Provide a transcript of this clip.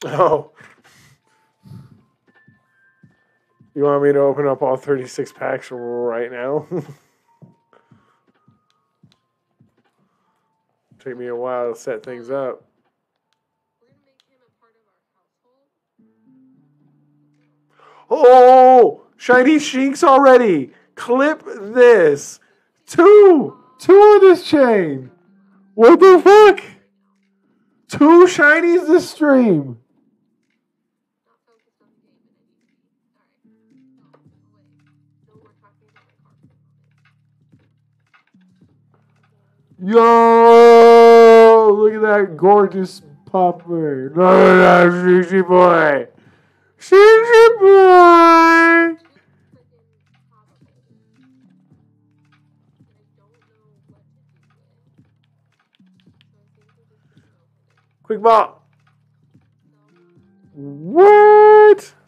Oh. You want me to open up all 36 packs right now? Take me a while to set things up. Oh! Shiny Shinx already! Clip this! Two of this chain! What the fuck? 2 shinies this stream! Yo! Look at that gorgeous popper. Look at that Peachy Boy. Peachy Boy! Quick ball. What?